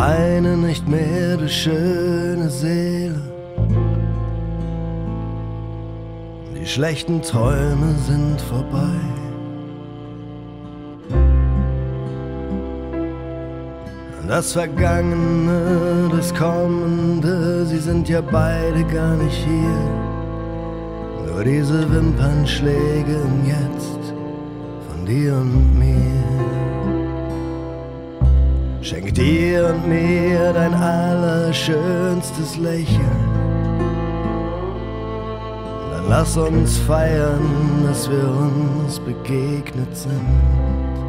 Weine nicht mehr, du schöne Seele. Die schlechten Träume sind vorbei. Das Vergangene, das Kommende, sie sind ja beide gar nicht hier. Nur diese Wimpernschläge im Jetzt von dir und mir. Schenk dir und mir dein allerschönstes Lächeln. Dann lass uns feiern, dass wir uns begegnet sind.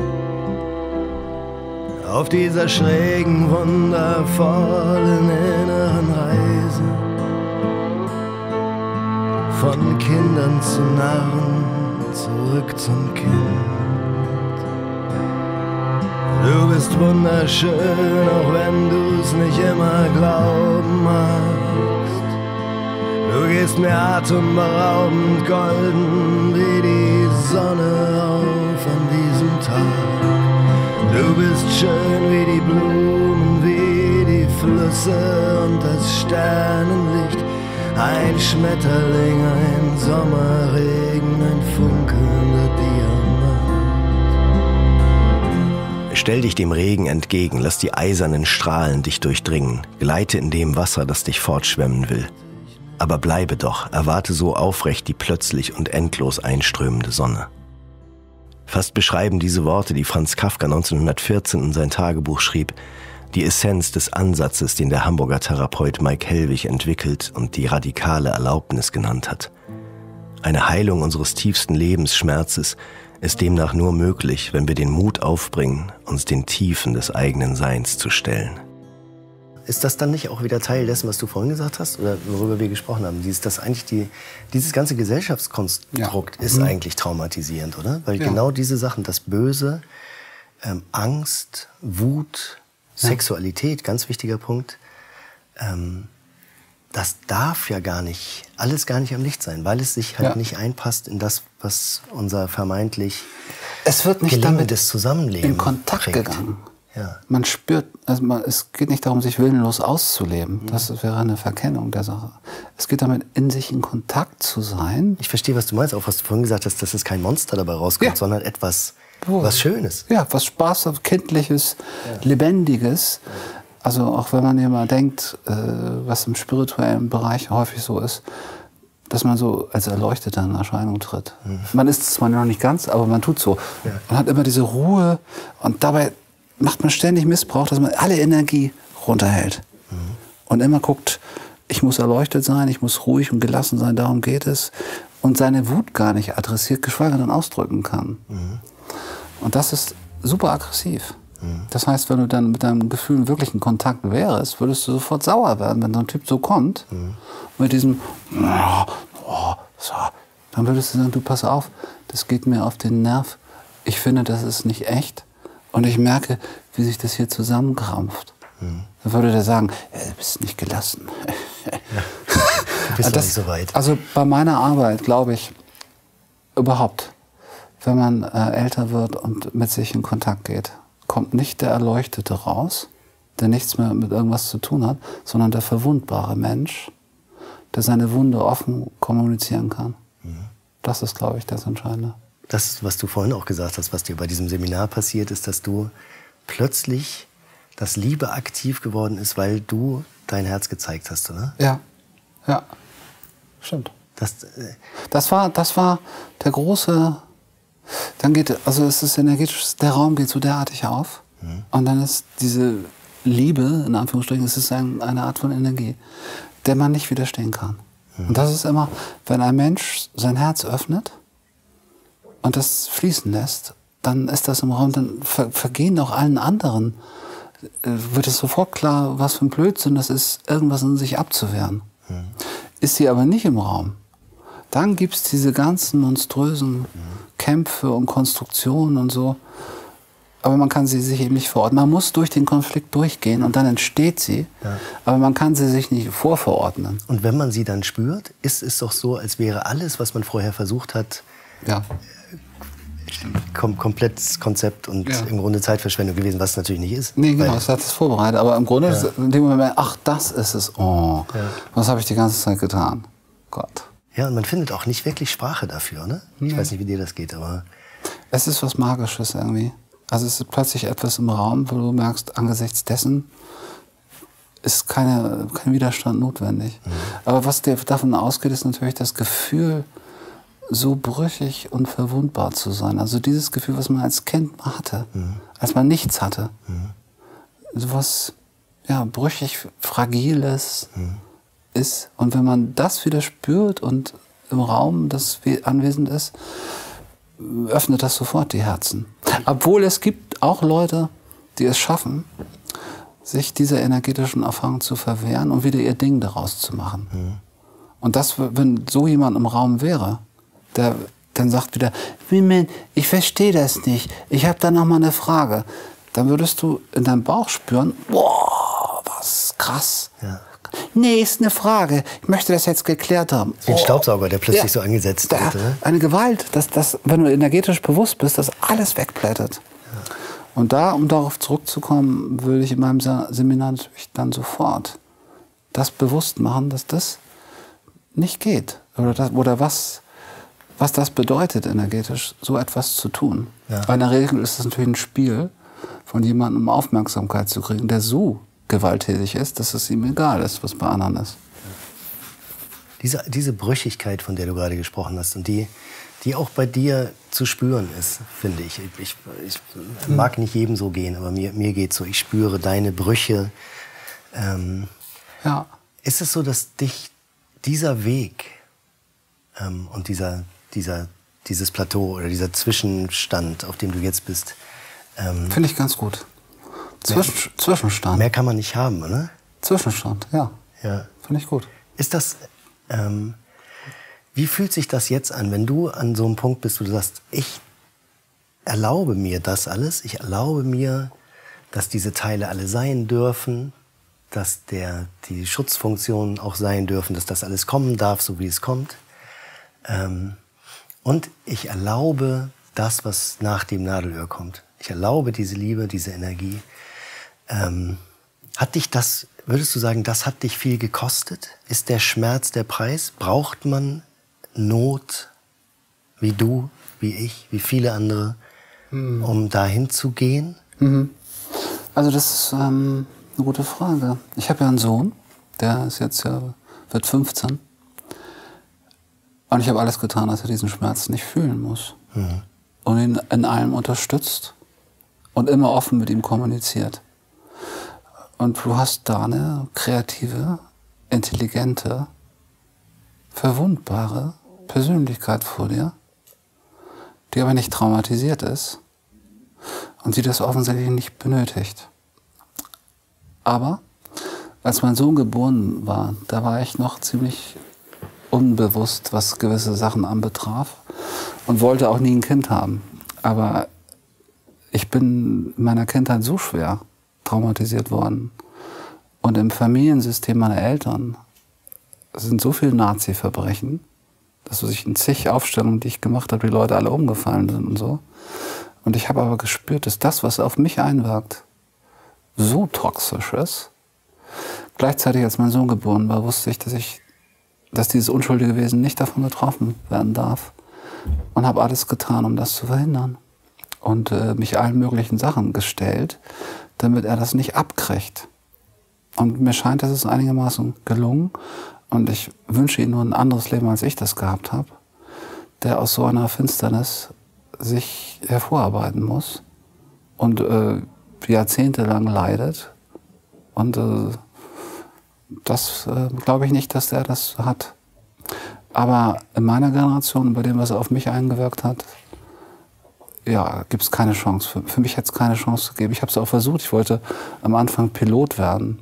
Auf dieser schrägen, wundervollen inneren Reise. Von Kindern zu Narren, zurück zum Kind. Du bist wunderschön, auch wenn du's nicht immer glauben magst. Du gehst mir atemberaubend golden wie die Sonne auf an diesem Tag. Du bist schön wie die Blumen, wie die Flüsse und das Sternenlicht. Ein Schmetterling, ein Sommerregen, ein funkelnder Diamant. Stell dich dem Regen entgegen, lass die eisernen Strahlen dich durchdringen. Gleite in dem Wasser, das dich fortschwemmen will. Aber bleibe doch, erwarte so aufrecht die plötzlich und endlos einströmende Sonne. Fast beschreiben diese Worte, die Franz Kafka 1914 in sein Tagebuch schrieb, die Essenz des Ansatzes, den der Hamburger Therapeut Mike Hellwig entwickelt und die radikale Erlaubnis genannt hat. Eine Heilung unseres tiefsten Lebensschmerzes ist demnach nur möglich, wenn wir den Mut aufbringen, uns den Tiefen des eigenen Seins zu stellen. Ist das dann nicht auch wieder Teil dessen, was du vorhin gesagt hast, oder worüber wir gesprochen haben? Dieses ganze Gesellschaftskonstrukt ist eigentlich traumatisierend, oder? Weil genau diese Sachen, das Böse, Angst, Wut, Sexualität, ganz wichtiger Punkt, das darf ja alles gar nicht am Licht sein, weil es sich halt nicht einpasst in das, was unser vermeintlich gelingendes Zusammenleben in Kontakt prägt. gegangen. Ja. Man spürt, es geht nicht darum, sich willenlos auszuleben. Das wäre eine Verkennung der Sache. Es geht damit, in sich in Kontakt zu sein. Ich verstehe, was du meinst, auch was du vorhin gesagt hast, dass es kein Monster dabei rauskommt, sondern etwas, was Schönes. Ja, was Spaß, Kindliches, Lebendiges. Also auch wenn man immer denkt, was im spirituellen Bereich häufig so ist, dass man so als Erleuchteter in Erscheinung tritt. Man ist es zwar noch nicht ganz, aber man tut so. Ja. Man hat immer diese Ruhe und dabei macht man ständig Missbrauch, dass man alle Energie runterhält. Und immer guckt, ich muss erleuchtet sein, ich muss ruhig und gelassen sein, darum geht es. Und seine Wut gar nicht adressiert, geschweige denn ausdrücken kann. Und das ist super aggressiv. Das heißt, wenn du dann mit deinem Gefühl wirklich in Kontakt wärst, würdest du sofort sauer werden, wenn so ein Typ so kommt. Mit diesem, dann würdest du sagen, du pass auf, das geht mir auf den Nerv. Ich finde, das ist nicht echt. Und ich merke, wie sich das hier zusammenkrampft. Dann würde der sagen, du bist nicht gelassen. Du bist nicht so weit. Also bei meiner Arbeit, glaube ich, überhaupt, wenn man älter wird und mit sich in Kontakt geht, kommt nicht der Erleuchtete raus, der nichts mehr mit irgendwas zu tun hat, sondern der verwundbare Mensch, der seine Wunde offen kommunizieren kann. Das ist, glaube ich, das Entscheidende. Das, was du vorhin auch gesagt hast, was dir bei diesem Seminar passiert ist, dass du plötzlich, dass Liebe aktiv geworden ist, weil du dein Herz gezeigt hast, oder? Ja, ja, stimmt. Das war der große, dann geht, also es ist energetisch, der Raum geht so derartig auf und dann ist diese Liebe, in Anführungsstrichen, es ist eine Art von Energie, der man nicht widerstehen kann. Und das ist immer, wenn ein Mensch sein Herz öffnet und das fließen lässt, dann ist das im Raum, dann vergehen auch allen anderen, wird es sofort klar, was für ein Blödsinn das ist, irgendwas in sich abzuwehren. Ist sie aber nicht im Raum, dann gibt es diese ganzen monströsen Kämpfe und Konstruktionen und so, aber man kann sie sich eben nicht verorten. Man muss durch den Konflikt durchgehen und dann entsteht sie, aber man kann sie sich nicht vorverordnen. Und wenn man sie dann spürt, ist es doch so, als wäre alles, was man vorher versucht hat, komplettes Konzept und im Grunde Zeitverschwendung gewesen, was es natürlich nicht ist. Nee, genau, es hat es vorbereitet. Aber im Grunde ist in dem Moment, ach, das ist es. Oh, was habe ich die ganze Zeit getan? Gott. Ja, und man findet auch nicht wirklich Sprache dafür, ne? Ich weiß nicht, wie dir das geht, aber... Es ist was Magisches irgendwie. Also es ist plötzlich etwas im Raum, wo du merkst, angesichts dessen ist kein Widerstand notwendig. Aber was dir davon ausgeht, ist natürlich das Gefühl, so brüchig und verwundbar zu sein. Also dieses Gefühl, was man als Kind hatte, als man nichts hatte. So was, ja, brüchig, Fragiles ist. Und wenn man das wieder spürt und im Raum das anwesend ist, öffnet das sofort die Herzen. Obwohl es gibt auch Leute, die es schaffen, sich dieser energetischen Erfahrung zu verwehren und wieder ihr Ding daraus zu machen. Und das, wenn so jemand im Raum wäre, der dann sagt wieder, ich verstehe das nicht, ich habe da noch mal eine Frage, dann würdest du in deinem Bauch spüren, boah, was krass. Ja. Nee, ist eine Frage. Ich möchte das jetzt geklärt haben. Wie ein Staubsauger, der plötzlich so angesetzt wird. Oder? Eine Gewalt, dass, wenn du energetisch bewusst bist, das alles wegplättet. Ja. Und um darauf zurückzukommen, würde ich in meinem Seminar natürlich dann sofort das bewusst machen, dass das nicht geht. Oder was das bedeutet, energetisch so etwas zu tun. Ja. Weil in der Regel ist es natürlich ein Spiel, von jemandem Aufmerksamkeit zu kriegen, der so gewalttätig ist, dass es ihm egal ist, was bei anderen ist. Diese Brüchigkeit, von der du gerade gesprochen hast und die auch bei dir zu spüren ist, finde ich. Ich mag nicht jedem so gehen, aber mir geht es so. Ich spüre deine Brüche. Ja. Ist es so, dass dich dieser Weg und dieses Plateau oder dieser Zwischenstand, auf dem du jetzt bist... finde ich ganz gut. Zwischenstand. Mehr kann man nicht haben, oder? Zwischenstand, ja. Finde ich gut. Ist das... wie fühlt sich das jetzt an, wenn du an so einem Punkt bist, wo du sagst, ich erlaube mir das alles, ich erlaube mir, dass diese Teile alle sein dürfen, dass die Schutzfunktionen auch sein dürfen, dass das alles kommen darf, so wie es kommt. Und ich erlaube das, was nach dem Nadelöhr kommt. Ich erlaube diese Liebe, diese Energie. Hat dich das, würdest du sagen, das hat dich viel gekostet? Ist der Schmerz der Preis? Braucht man Not, wie du, wie ich, wie viele andere, um dahin zu gehen? Also das ist eine gute Frage. Ich habe ja einen Sohn, der ist jetzt wird 15. Und ich habe alles getan, dass er diesen Schmerz nicht fühlen muss. Und ihn in allem unterstützt und immer offen mit ihm kommuniziert. Und du hast da eine kreative, intelligente, verwundbare Persönlichkeit vor dir, die aber nicht traumatisiert ist und die das offensichtlich nicht benötigt. Aber als mein Sohn geboren war, da war ich noch ziemlich unbewusst, was gewisse Sachen anbetraf und wollte auch nie ein Kind haben. Aber ich bin in meiner Kindheit so schwer traumatisiert worden. Und im Familiensystem meiner Eltern sind so viele Nazi-Verbrechen, dass ich in zig Aufstellungen, die ich gemacht habe, die Leute alle umgefallen sind und so. Und ich habe aber gespürt, dass das, was auf mich einwirkt, so toxisch ist. Gleichzeitig, als mein Sohn geboren war, wusste ich, dass dieses unschuldige Wesen nicht davon betroffen werden darf. Und habe alles getan, um das zu verhindern. Und mich allen möglichen Sachen gestellt, damit er das nicht abkriegt. Und mir scheint, das ist einigermaßen gelungen. Und ich wünsche ihm nur ein anderes Leben, als ich das gehabt habe, der aus so einer Finsternis sich hervorarbeiten muss und jahrzehntelang leidet. Und das glaube ich nicht, dass der das hat. Aber in meiner Generation, bei dem, was er auf mich eingewirkt hat, ja, gibt es keine Chance. Für mich hätte es keine Chance gegeben. Ich habe es auch versucht. Ich wollte am Anfang Pilot werden.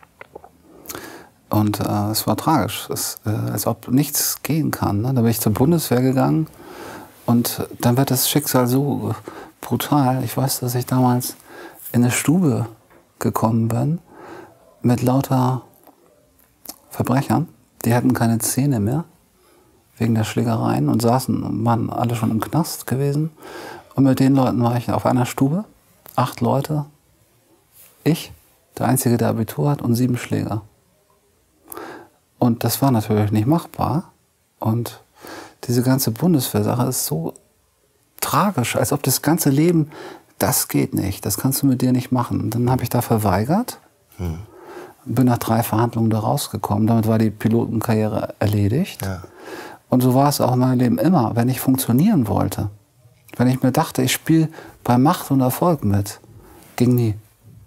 Und es war tragisch. Als ob nichts gehen kann. Ne? Da bin ich zur Bundeswehr gegangen. Und dann wird das Schicksal so brutal. Ich weiß, dass ich damals in eine Stube gekommen bin mit lauter Verbrechern. Die hatten keine Zähne mehr wegen der Schlägereien und waren alle schon im Knast gewesen. Und mit den Leuten war ich auf einer Stube, 8 Leute, ich, der Einzige, der Abitur hat, und 7 Schläger. Und das war natürlich nicht machbar. Und diese ganze Bundeswehrsache ist so tragisch, als ob das ganze Leben, das geht nicht, das kannst du mit dir nicht machen. Und dann habe ich da verweigert, bin nach 3 Verhandlungen da rausgekommen. Damit war die Pilotenkarriere erledigt. Ja. Und so war es auch in meinem Leben immer, wenn ich funktionieren wollte. Wenn ich mir dachte, ich spiele bei Macht und Erfolg mit, ging nie.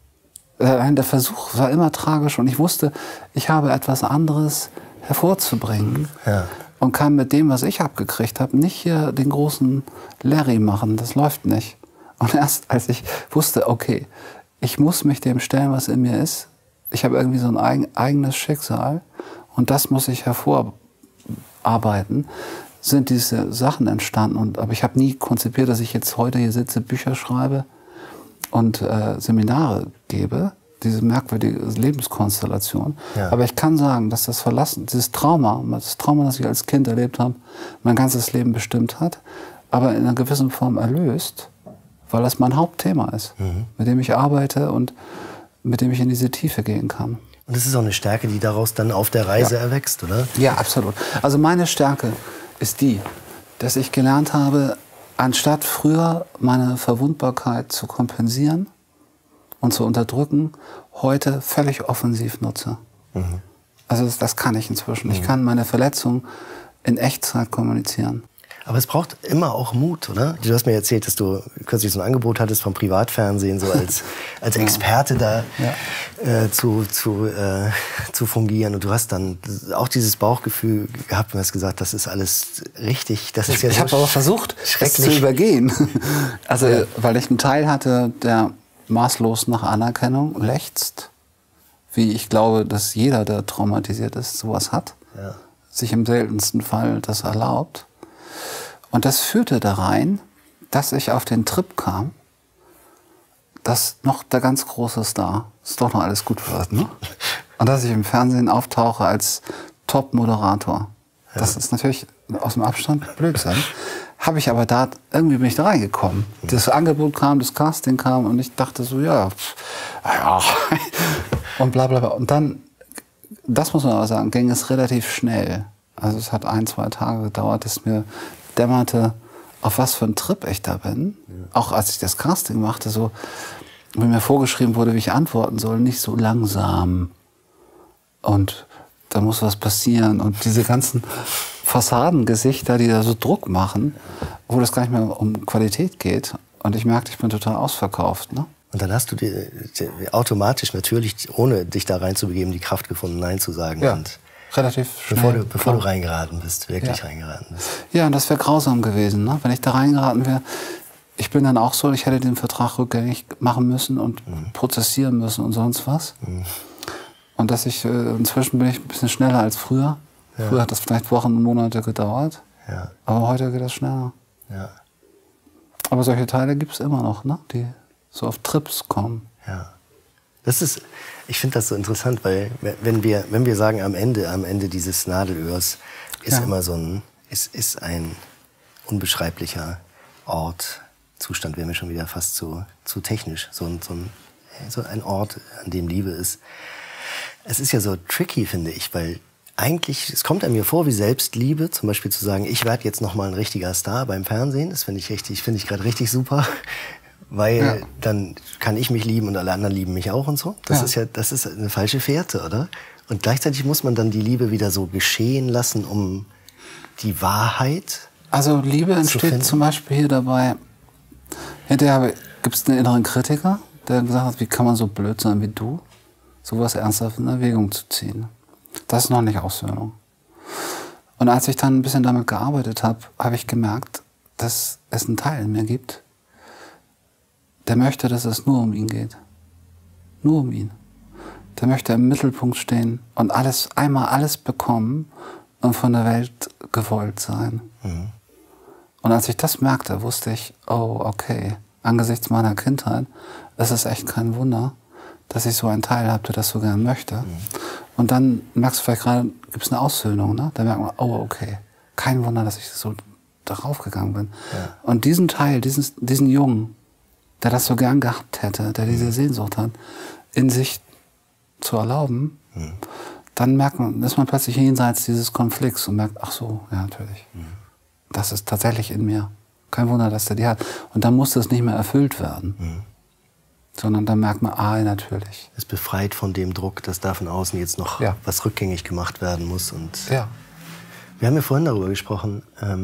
Der Versuch war immer tragisch und ich wusste, ich habe etwas anderes hervorzubringen. Ja. Und kann mit dem, was ich abgekriegt habe, nicht hier den großen Larry machen. Das läuft nicht. Und erst als ich wusste, okay, ich muss mich dem stellen, was in mir ist. Ich habe irgendwie so ein eigenes Schicksal und das muss ich hervorarbeiten, sind diese Sachen entstanden. Aber ich habe nie konzipiert, dass ich jetzt heute hier sitze, Bücher schreibe und Seminare gebe. Diese merkwürdige Lebenskonstellation. Ja. Aber ich kann sagen, dass das Verlassen, dieses Trauma, das ich als Kind erlebt habe, mein ganzes Leben bestimmt hat, aber in einer gewissen Form erlöst, weil das mein Hauptthema ist, mit dem ich arbeite und mit dem ich in diese Tiefe gehen kann. Und das ist auch eine Stärke, die daraus dann auf der Reise erwächst, oder? Ja, absolut. Also meine Stärke ist die, dass ich gelernt habe, anstatt früher meine Verwundbarkeit zu kompensieren und zu unterdrücken, heute völlig offensiv nutze. Also das kann ich inzwischen. Ich kann meine Verletzung in Echtzeit kommunizieren. Aber es braucht immer auch Mut, oder? Du hast mir erzählt, dass du kürzlich so ein Angebot hattest vom Privatfernsehen, so als Experte da zu fungieren. Und du hast dann auch dieses Bauchgefühl gehabt und hast gesagt, das ist alles richtig. Das ist ja ich habe aber versucht, es zu übergehen. Also, weil ich einen Teil hatte, der maßlos nach Anerkennung lechzt, wie ich glaube, dass jeder, der traumatisiert ist, sowas hat, sich im seltensten Fall das erlaubt. Und das führte da rein, dass ich auf den Trip kam, dass noch der ganz große Star, ist doch noch alles gut wird, ne? Und dass ich im Fernsehen auftauche als Top-Moderator. Ja. Das ist natürlich aus dem Abstand Blödsinn. Habe ich aber da, irgendwie bin ich da reingekommen. Das Angebot kam, das Casting kam und ich dachte so, ja. Und bla bla bla. Und dann, das muss man aber sagen, ging es relativ schnell. Also es hat 1, 2 Tage gedauert, dass mir dämmerte, auf was für einen Trip ich da bin. Ja. Auch als ich das Casting machte, so, wie mir vorgeschrieben wurde, wie ich antworten soll, nicht so langsam. Und da muss was passieren. Und diese ganzen Fassadengesichter, die da so Druck machen, wo das gar nicht mehr um Qualität geht. Und ich merkte, ich bin total ausverkauft. Ne? Und dann hast du dir automatisch natürlich, ohne dich da reinzubegeben, die Kraft gefunden, Nein zu sagen. Ja. Und relativ schnell. Bevor du reingeraten bist, wirklich reingeraten bist. Ja, und das wäre grausam gewesen, ne? Wenn ich da reingeraten wäre. Ich bin dann auch so, ich hätte den Vertrag rückgängig machen müssen und prozessieren müssen und sonst was. Und dass ich, inzwischen bin ich ein bisschen schneller als früher. Ja. Früher hat das vielleicht Wochen und Monate gedauert. Ja. Aber heute geht das schneller. Ja. Aber solche Teile gibt es immer noch, ne? Die so auf Trips kommen. Ja. Das ist, ich finde das so interessant, weil wenn wir sagen, am Ende dieses Nadelöhrs ist immer so ein, ist ein unbeschreiblicher Ort, Zustand wäre mir schon wieder fast zu technisch, so ein Ort, an dem Liebe ist. Es ist ja so tricky, finde ich, weil eigentlich, es kommt einem mir vor wie Selbstliebe, zum Beispiel zu sagen, ich werde jetzt noch mal ein richtiger Star beim Fernsehen, das finde ich gerade richtig super. Weil dann kann ich mich lieben und alle anderen lieben mich auch und so. Das ist eine falsche Fährte, oder? Und gleichzeitig muss man dann die Liebe wieder so geschehen lassen, um die Wahrheit Also Liebe entsteht zum Beispiel hier dabei. Hinterher gibt es einen inneren Kritiker, der gesagt hat, wie kann man so blöd sein wie du, sowas ernsthaft in Erwägung zu ziehen. Das ist noch nicht Aussöhnung. Und als ich dann ein bisschen damit gearbeitet habe, habe ich gemerkt, dass es einen Teil in mir gibt, der möchte, dass es nur um ihn geht. Nur um ihn. Der möchte im Mittelpunkt stehen und einmal alles bekommen und von der Welt gewollt sein. Und als ich das merkte, wusste ich, oh, okay, angesichts meiner Kindheit, es ist echt kein Wunder, dass ich so einen Teil habe, der das so gern möchte. Und dann merkst du vielleicht gerade, gibt es eine Aussöhnung, ne? Da merkt man, oh, okay, kein Wunder, dass ich so darauf gegangen bin. Ja. Und diesen Teil, diesen Jungen, der das so gern gehabt hätte, der diese Sehnsucht hat, in sich zu erlauben, dann ist man plötzlich jenseits dieses Konflikts und merkt, ach so, ja, natürlich. Das ist tatsächlich in mir. Kein Wunder, dass der die hat. Und dann muss das nicht mehr erfüllt werden. Sondern dann merkt man, natürlich. Es befreit von dem Druck, dass da von außen jetzt noch was rückgängig gemacht werden muss. Und wir haben ja vorhin darüber gesprochen,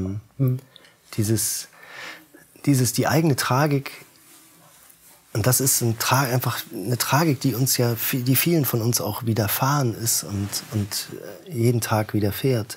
die eigene Tragik, und das ist einfach eine Tragik, die uns die vielen von uns auch widerfahren ist und jeden Tag widerfährt.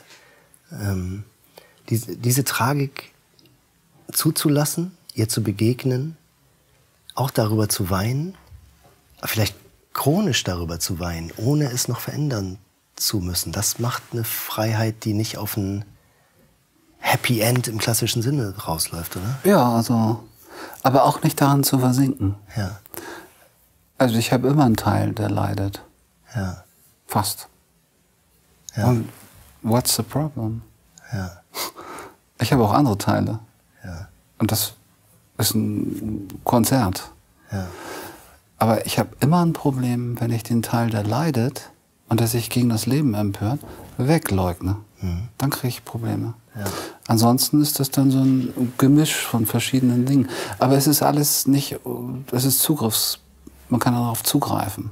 Diese Tragik zuzulassen, ihr zu begegnen, auch darüber zu weinen, vielleicht chronisch darüber zu weinen, ohne es noch verändern zu müssen. Das macht eine Freiheit, die nicht auf ein Happy End im klassischen Sinne rausläuft, oder? Ja, also, aber auch nicht daran zu versinken. Ja. Also ich habe immer einen Teil, der leidet. Ja. Fast. Ja. Und what's the problem? Ja. Ich habe auch andere Teile. Ja. Und das ist ein Konzert. Ja. Aber ich habe immer ein Problem, wenn ich den Teil, der leidet und der sich gegen das Leben empört, wegleugne. Dann kriege ich Probleme. Ja. Ansonsten ist das dann so ein Gemisch von verschiedenen Dingen. Aber es ist alles nicht, es ist man kann darauf zugreifen.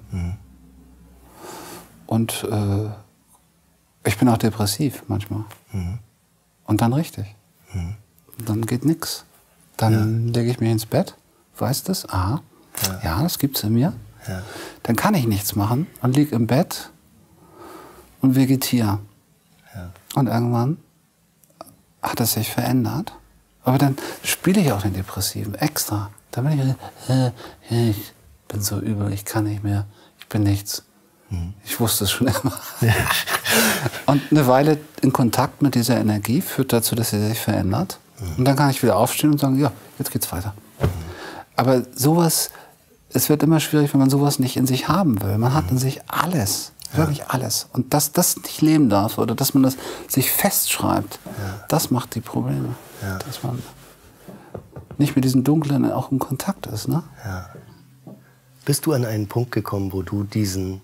Und ich bin auch depressiv manchmal. Und dann richtig. Dann geht nichts. Dann lege ich mich ins Bett, weiß das, ja, das gibt's in mir. Ja. Dann kann ich nichts machen und liege im Bett und vegetiere. Ja. Und irgendwann hat es sich verändert. Aber dann spiele ich auch den Depressiven extra. Dann bin ich bin so übel, ich kann nicht mehr, ich bin nichts. Ich wusste es schon immer. Ja. Und eine Weile in Kontakt mit dieser Energie führt dazu, dass sie sich verändert. Und dann kann ich wieder aufstehen und sagen, ja, jetzt geht's weiter. Aber sowas, es wird immer schwierig, wenn man sowas nicht in sich haben will. Man hat in sich alles, wirklich alles. Und dass das nicht leben darf oder dass man das sich festschreibt, das macht die Probleme. Ja. Dass man nicht mit diesen Dunklen auch in Kontakt ist. Ne? Ja. Bist du an einen Punkt gekommen, wo du diesen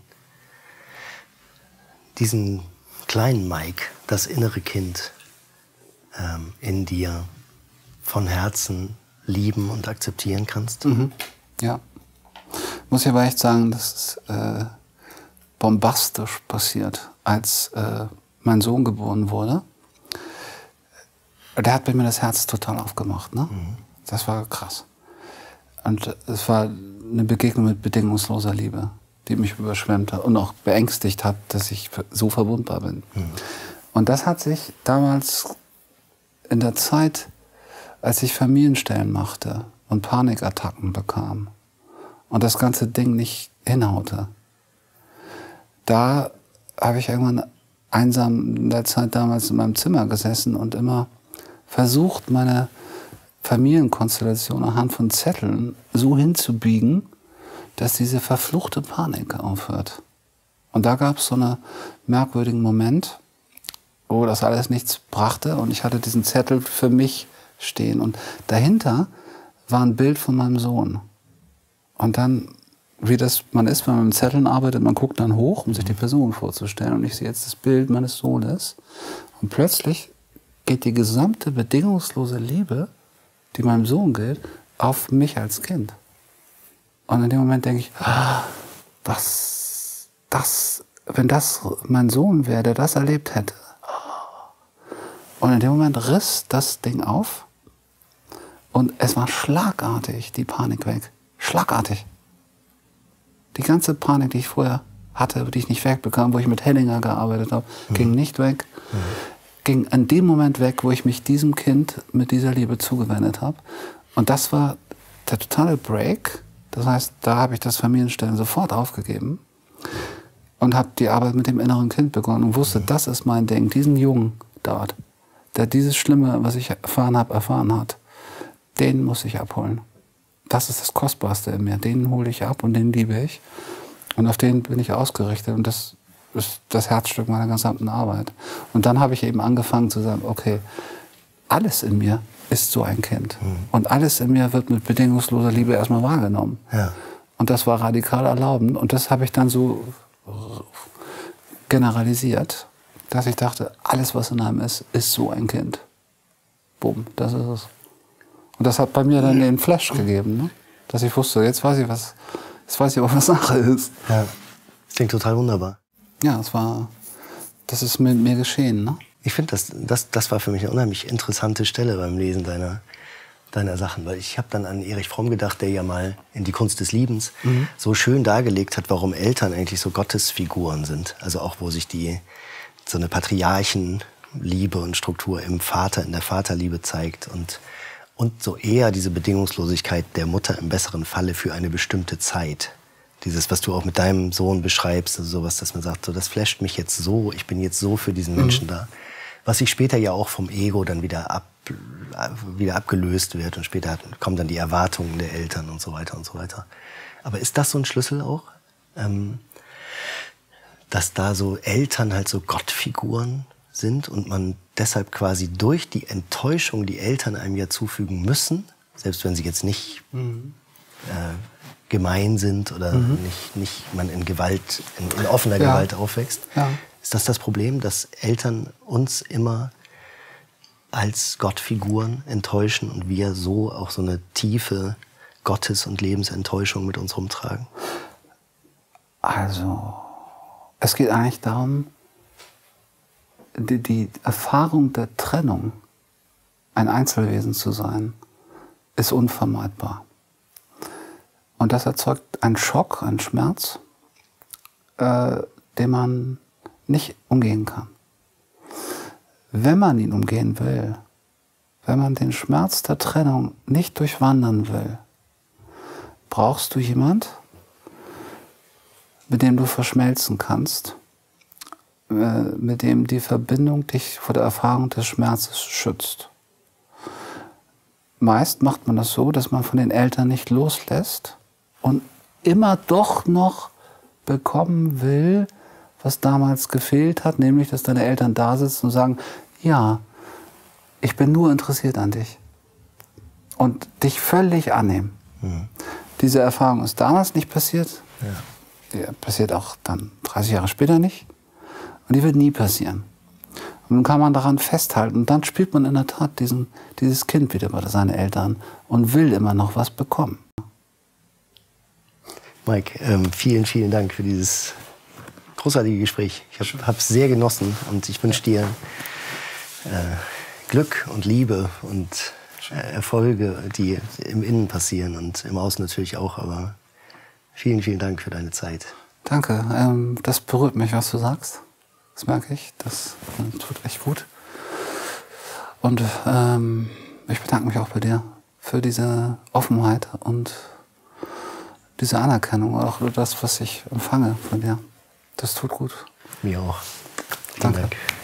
kleinen Mike, das innere Kind in dir von Herzen lieben und akzeptieren kannst? Ja. Muss ich aber echt sagen, das ist bombastisch passiert, als mein Sohn geboren wurde. Der hat bei mir das Herz total aufgemacht. Ne? Das war krass. Und es war eine Begegnung mit bedingungsloser Liebe, die mich überschwemmt hat und auch beängstigt hat, dass ich so verwundbar bin. Und das hat sich damals in der Zeit, als ich Familienstellen machte und Panikattacken bekam und das ganze Ding nicht hinhaute, da habe ich irgendwann einsam in der Zeit damals in meinem Zimmer gesessen und immer versucht, meine Familienkonstellation anhand von Zetteln so hinzubiegen, dass diese verfluchte Panik aufhört. Und da gab es so einen merkwürdigen Moment, wo das alles nichts brachte und ich hatte diesen Zettel für mich stehen und dahinter war ein Bild von meinem Sohn. Und dann, wie das man ist, wenn man mit Zetteln arbeitet, man guckt dann hoch, um sich die Person vorzustellen und ich sehe jetzt das Bild meines Sohnes und plötzlich geht die gesamte bedingungslose Liebe, die meinem Sohn gilt, auf mich als Kind. Und in dem Moment denke ich, wenn das mein Sohn wäre, der das erlebt hätte. Und in dem Moment riss das Ding auf und es war schlagartig die Panik weg. Schlagartig. Die ganze Panik, die ich vorher hatte, die ich nicht wegbekam, wo ich mit Hellinger gearbeitet habe, ging nicht weg. Ging in dem Moment weg, wo ich mich diesem Kind mit dieser Liebe zugewendet habe. Und das war der totale Break. Das heißt, da habe ich das Familienstellen sofort aufgegeben und habe die Arbeit mit dem inneren Kind begonnen und wusste, das ist mein Ding, diesen Jungen dort, der dieses Schlimme, was ich erfahren hat, den muss ich abholen. Das ist das Kostbarste in mir. Den hole ich ab und den liebe ich. Und auf den bin ich ausgerichtet. Und das ist das Herzstück meiner gesamten Arbeit. Und dann habe ich eben angefangen zu sagen, okay, alles in mir ist so ein Kind. Und alles in mir wird mit bedingungsloser Liebe erstmal wahrgenommen. Ja. Und das war radikal erlaubend. Und das habe ich dann so generalisiert, dass ich dachte, alles, was in einem ist so ein Kind. Bumm, das ist es. Und das hat bei mir dann den Flash gegeben, ne? Dass ich wusste, jetzt weiß ich, was Sache ist. Ja, das klingt total wunderbar. Ja, das ist mit mir geschehen, ne? Ich finde, das war für mich eine unheimlich interessante Stelle beim Lesen deiner Sachen. Weil ich habe dann an Erich Fromm gedacht, der ja mal in Die Kunst des Liebens so schön dargelegt hat, warum Eltern eigentlich so Gottesfiguren sind. Also auch, wo sich so eine Patriarchenliebe und Struktur im Vater, in der Vaterliebe zeigt. Und so eher diese Bedingungslosigkeit der Mutter im besseren Falle für eine bestimmte Zeit. Dieses, was du auch mit deinem Sohn beschreibst, also sowas, dass man sagt, so, das flasht mich jetzt so, ich bin jetzt so für diesen Menschen da. Was sich später ja auch vom Ego dann wieder abgelöst wird und später kommen dann die Erwartungen der Eltern und so weiter und so weiter. Aber ist das so ein Schlüssel auch? Dass da so Eltern halt so Gottfiguren sind und man deshalb quasi durch die Enttäuschung, die Eltern einem ja zufügen müssen, selbst wenn sie jetzt nicht gemein sind oder nicht man in Gewalt, in offener Gewalt aufwächst. Ja. Ist das Problem, dass Eltern uns immer als Gottfiguren enttäuschen und wir so auch so eine tiefe Gottes- und Lebensenttäuschung mit uns rumtragen? Also, es geht eigentlich darum, die Erfahrung der Trennung, ein Einzelwesen zu sein, ist unvermeidbar. Und das erzeugt einen Schock, einen Schmerz, den man nicht umgehen kann. Wenn man ihn umgehen will, wenn man den Schmerz der Trennung nicht durchwandern will, brauchst du jemand, mit dem du verschmelzen kannst, mit dem die Verbindung dich vor der Erfahrung des Schmerzes schützt. Meist macht man das so, dass man von den Eltern nicht loslässt und immer doch noch bekommen will, was damals gefehlt hat, nämlich, dass deine Eltern da sitzen und sagen, ja, ich bin nur interessiert an dich und dich völlig annehmen. Diese Erfahrung ist damals nicht passiert, die passiert auch dann 30 Jahre später nicht und die wird nie passieren. Und dann kann man daran festhalten und dann spielt man in der Tat dieses Kind wieder bei seinen Eltern und will immer noch was bekommen. Mike, vielen, vielen Dank für dieses großartige Gespräch. Ich habe es sehr genossen und ich wünsche dir Glück und Liebe und Erfolge, die im Innen passieren und im Außen natürlich auch. Aber vielen, vielen Dank für deine Zeit. Danke. Das berührt mich, was du sagst. Das merke ich. Das tut echt gut. Und ich bedanke mich auch bei dir für diese Offenheit und diese Anerkennung, auch das, was ich empfange von dir. Das tut gut. Mir auch. Danke. Dank.